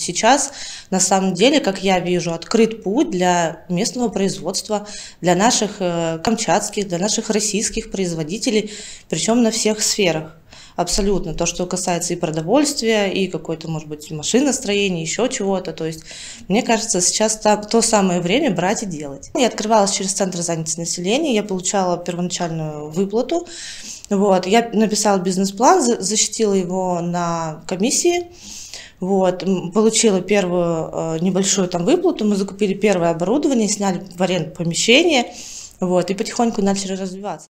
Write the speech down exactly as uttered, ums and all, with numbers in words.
сейчас, на самом деле, как я вижу, открыт путь для местного производства, для наших э, камчатских, для наших российских производителей, причем на всех сферах. Абсолютно. То, что касается и продовольствия, и какой-то, может быть, машиностроения, еще чего-то. То есть, мне кажется, сейчас то самое время брать и делать. Я открывалась через Центр занятости населения, я получала первоначальную выплату. Вот. Я написала бизнес-план, защитила его на комиссии. Вот, получила первую э, небольшую там выплату, мы закупили первое оборудование, сняли в аренду помещение, вот, и потихоньку начали развиваться.